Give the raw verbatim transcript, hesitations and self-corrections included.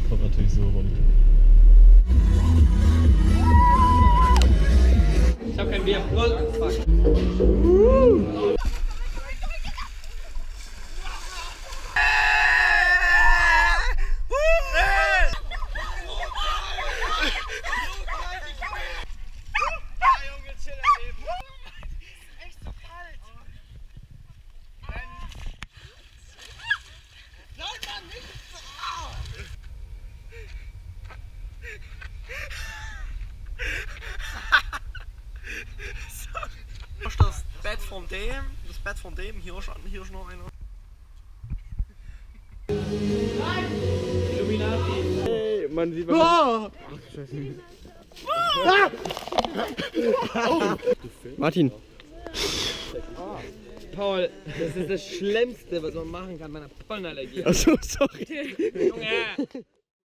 kommt natürlich so rum. Ich hab kein Bier. Null. Fuck. Das Bett von dem, das Bett von dem, hier ist, hier ist noch einer. Illuminati. Hey, man sieht was. Ah! Ah! Martin. Paul, das ist das Schlimmste, was man machen kann bei einer Pollenallergie. Achso, sorry. Junge!